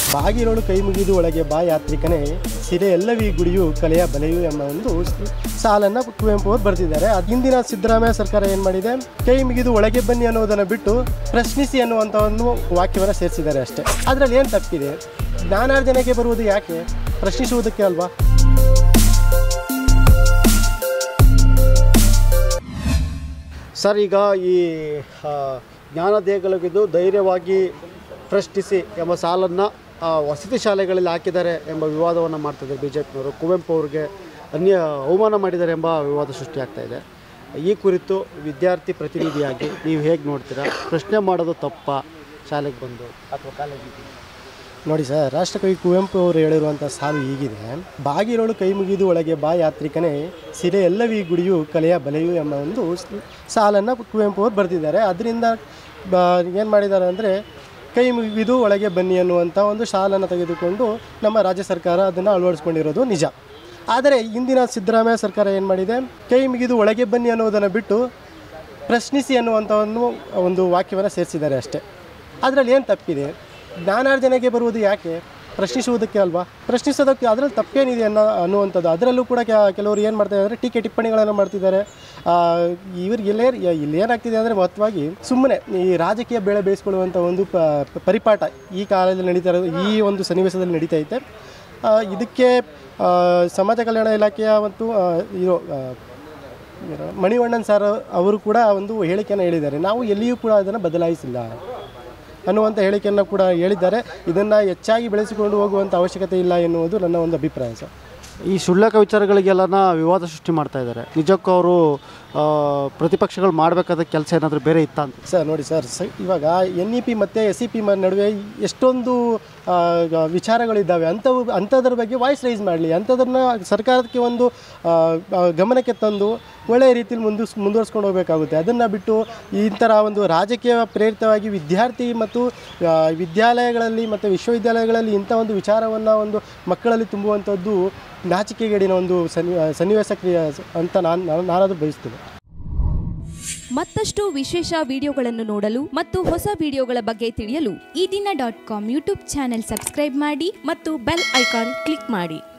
ಬಾಗಿಲೋಳು ಕೈ ಮುಗಿದು ಒಳಗೆ ಬಾ ಯಾತ್ರಿಕನೇ ಸಿರೆ ಎಲ್ಲವೀ ಗುಡಿಯು ಕಲೆಯ ಬಲೆಯು ಎಂಬ ಒಂದು ಸಾಲನ್ನು ಕುವೆಂಪು ಅವರು ಬರೆದಿದ್ದಾರೆ. ಹಿಂದಿನ ಸಿದ್ದರಾಮಯ್ಯ ಸರ್ಕಾರ ಏನು ಮಾಡಿದೆ, ಕೈ ಮುಗಿದು ಒಳಗೆ ಬನ್ನಿ ಅನ್ನೋದನ್ನು ಬಿಟ್ಟು ಪ್ರಶ್ನಿಸಿ ಅನ್ನುವಂಥ ಒಂದು ವಾಕ್ಯವನ್ನು ಸೇರಿಸಿದ್ದಾರೆ ಅಷ್ಟೇ. ಅದರಲ್ಲಿ ಏನು ತಪ್ಪಿದೆ? ಜ್ಞಾನಾರ್ಜನೆಗೆ ಬರುವುದು ಯಾಕೆ? ಪ್ರಶ್ನಿಸುವುದಕ್ಕೆ ಅಲ್ವಾ? ಸರ್, ಈಗ ಈ ಜ್ಞಾನದೇಗುಲಗಿದ್ದು ಧೈರ್ಯವಾಗಿ ಪ್ರಶ್ನಿಸಿ ಎಂಬ ಸಾಲನ್ನು ವಸತಿ ಶಾಲೆಗಳಲ್ಲಿ ಹಾಕಿದ್ದಾರೆ ಎಂಬ ವಿವಾದವನ್ನು ಮಾಡ್ತಿದ್ದಾರೆ BJPನವರು. ಕುವೆಂಪು ಅವ್ರಿಗೆ ಅವಮಾನ ಮಾಡಿದ್ದಾರೆ ಎಂಬ ವಿವಾದ ಸೃಷ್ಟಿಯಾಗ್ತಾ ಇದೆ. ಈ ಕುರಿತು ವಿದ್ಯಾರ್ಥಿ ಪ್ರತಿನಿಧಿಯಾಗಿ ನೀವು ಹೇಗೆ ನೋಡ್ತೀರಾ? ಪ್ರಶ್ನೆ ಮಾಡೋದು ತಪ್ಪಾ ಶಾಲೆಗೆ ಬಂದು ಅಥವಾ ಕಾಲೇಜಿಗೆ? ನೋಡಿ ಸರ್, ರಾಷ್ಟ್ರಕವಿ ಕುವೆಂಪು ಅವರು ಹೇಳಿರುವಂಥ ಸಾಲು ಹೀಗಿದೆ: ಬಾಗಿಲೋಳು ಕೈ ಮುಗಿದು ಒಳಗೆ ಬಾ ಯಾತ್ರಿಕನೇ ಸಿರೆ ಎಲ್ಲವೀ ಗುಡಿಯು ಕಲೆಯ ಬಲೆಯು ಎಂಬ ಒಂದು ಸಾಲನ್ನು ಕುವೆಂಪು ಅವರು ಬರೆದಿದ್ದಾರೆ. ಅದರಿಂದ ಏನು ಮಾಡಿದ್ದಾರೆ ಅಂದರೆ, ಕೈ ಮುಗಿದು ಒಳಗೆ ಬನ್ನಿ ಅನ್ನುವಂಥ ಒಂದು ಸಾಲನ್ನು ತೆಗೆದುಕೊಂಡು ನಮ್ಮ ರಾಜ್ಯ ಸರ್ಕಾರ ಅದನ್ನು ಅಳವಡಿಸ್ಕೊಂಡಿರೋದು ನಿಜ. ಆದರೆ ಇಂದಿನ ಸಿದ್ದರಾಮಯ್ಯ ಸರ್ಕಾರ ಏನು ಮಾಡಿದೆ, ಕೈ ಮುಗಿದು ಒಳಗೆ ಬನ್ನಿ ಅನ್ನೋದನ್ನು ಬಿಟ್ಟು ಪ್ರಶ್ನಿಸಿ ಅನ್ನುವಂಥ ಒಂದು ವಾಕ್ಯವನ್ನು ಸೇರಿಸಿದ್ದಾರೆ ಅಷ್ಟೇ. ಅದರಲ್ಲಿ ಏನು ತಪ್ಪಿದೆ? ಜ್ಞಾನಾರ್ಜನೆಗೆ ಬರುವುದು ಯಾಕೆ? ಪ್ರಶ್ನಿಸುವುದಕ್ಕೆ ಅಲ್ವಾ? ಪ್ರಶ್ನಿಸೋದಕ್ಕೆ ಅದರಲ್ಲಿ ತಪ್ಪೇನಿದೆ ಅನ್ನುವಂಥದ್ದು. ಅದರಲ್ಲೂ ಕೂಡ ಕೆಲವರು ಏನು ಮಾಡ್ತಾ ಇದ್ದಾರೆ, ಟೀಕೆ ಟಿಪ್ಪಣಿಗಳನ್ನು ಮಾಡ್ತಿದ್ದಾರೆ. ಇವ್ರಿಗೆ ಇಲ್ಲೇನಾಗ್ತಿದೆ ಅಂದರೆ, ಮಹತ್ವವಾಗಿ ಸುಮ್ಮನೆ ಈ ರಾಜಕೀಯ ಬೆಳೆ ಬೇಯಿಸ್ಕೊಳ್ಳುವಂಥ ಒಂದು ಪರಿಪಾಠ ಈ ಕಾಲದಲ್ಲಿ ನಡೀತಾ ಇರೋದು, ಈ ಒಂದು ಸನ್ನಿವೇಶದಲ್ಲಿ ನಡೀತಾ ಐತೆ. ಇದಕ್ಕೆ ಸಮಾಜ ಕಲ್ಯಾಣ ಇಲಾಖೆಯ ಮತ್ತು ಮಣಿವಣ್ಣನ್ ಸರ್ ಅವರು ಕೂಡ ಒಂದು ಹೇಳಿಕೆಯನ್ನು ಹೇಳಿದ್ದಾರೆ. ನಾವು ಎಲ್ಲಿಯೂ ಕೂಡ ಅದನ್ನು ಬದಲಾಯಿಸಿಲ್ಲ ಅನ್ನುವಂಥ ಹೇಳಿಕೆಯನ್ನು ಕೂಡ ಹೇಳಿದ್ದಾರೆ. ಇದನ್ನು ಹೆಚ್ಚಾಗಿ ಬೆಳೆಸಿಕೊಂಡು ಹೋಗುವಂಥ ಅವಶ್ಯಕತೆ ಇಲ್ಲ ಎನ್ನುವುದು ನನ್ನ ಒಂದು ಅಭಿಪ್ರಾಯ ಸರ್. ಈ ಕ್ಷುಲ್ಲಕ ವಿಚಾರಗಳಿಗೆಲ್ಲನ ವಿವಾದ ಸೃಷ್ಟಿ ಮಾಡ್ತಾ ಇದ್ದಾರೆ. ನಿಜಕ್ಕೂ ಅವರು ಪ್ರತಿಪಕ್ಷಗಳು ಮಾಡಬೇಕಾದ ಕೆಲಸ ಏನಾದರೂ ಬೇರೆ ಇತ್ತ ಅಂತ? ಸರ್ ನೋಡಿ ಸರ್, ಇವಾಗ NEP ಮತ್ತು SEP ನಡುವೆ ಎಷ್ಟೊಂದು ವಿಚಾರಗಳಿದ್ದಾವೆ. ಅಂಥದ್ರ ಬಗ್ಗೆ ವಾಯ್ಸ್ ರೈಸ್ ಮಾಡಲಿ, ಅಂಥದನ್ನು ಸರ್ಕಾರಕ್ಕೆ ಒಂದು ಗಮನಕ್ಕೆ ತಂದು ಒಳ್ಳೆಯ ರೀತಿಯಲ್ಲಿ ಮುಂದುವರ್ಸ್ಕೊಂಡು ಹೋಗಬೇಕಾಗುತ್ತೆ. ಅದನ್ನು ಬಿಟ್ಟು ಈ ಥರ ಒಂದು ರಾಜಕೀಯ ಪ್ರೇರಿತವಾಗಿ ವಿದ್ಯಾರ್ಥಿ ಮತ್ತು ವಿದ್ಯಾಲಯಗಳಲ್ಲಿ ಮತ್ತು ವಿಶ್ವವಿದ್ಯಾಲಯಗಳಲ್ಲಿ ಇಂಥ ಒಂದು ವಿಚಾರವನ್ನು ಒಂದು ಮಕ್ಕಳಲ್ಲಿ ತುಂಬುವಂಥದ್ದು ನಾಚಿಕೆಗೇಡಿನ ಒಂದು ಸನ್ನಿವೇಶ ಅಂತ ನಾನಾದರೂ ಬಯಸ್ತೇನೆ. ಮತ್ತಷ್ಟು ವಿಶೇಷ ವಿಡಿಯೋಗಳನ್ನು ನೋಡಲು ಮತ್ತು ಹೊಸ ವಿಡಿಯೋಗಳ ಬಗ್ಗೆ ತಿಳಿಯಲು eDina.com ಯೂಟ್ಯೂಬ್ ಚಾನೆಲ್ ಸಬ್ಸ್ಕ್ರೈಬ್ ಮಾಡಿ ಮತ್ತು ಬೆಲ್ ಐಕಾನ್ ಕ್ಲಿಕ್ ಮಾಡಿ.